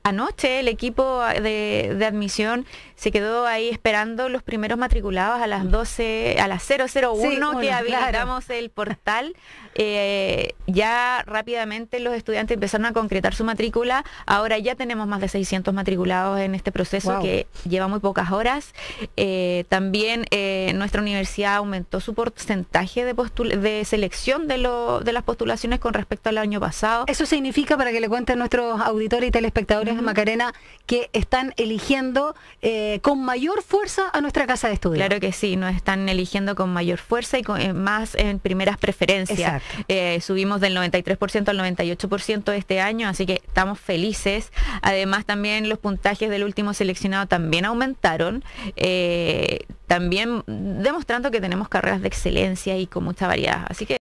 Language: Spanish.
Anoche el equipo de admisión se quedó ahí esperando los primeros matriculados a las 12, a las 001 que habilitamos el portal. Ya rápidamente los estudiantes empezaron a concretar su matrícula. Ahora ya tenemos más de 600 matriculados en este proceso que lleva muy pocas horas. También nuestra universidad aumentó su porcentaje de selección de las postulaciones con respecto al año pasado. Eso significa, para que le cuenten nuestros auditores y telespectadores de Macarena, que están eligiendo con mayor fuerza a nuestra casa de estudio. Claro que sí, nos están eligiendo con mayor fuerza y más en primeras preferencias. Subimos del 93% al 98% este año, así que estamos felices. Además, también los puntajes del último seleccionado también aumentaron, también demostrando que tenemos carreras de excelencia y con mucha variedad. Así que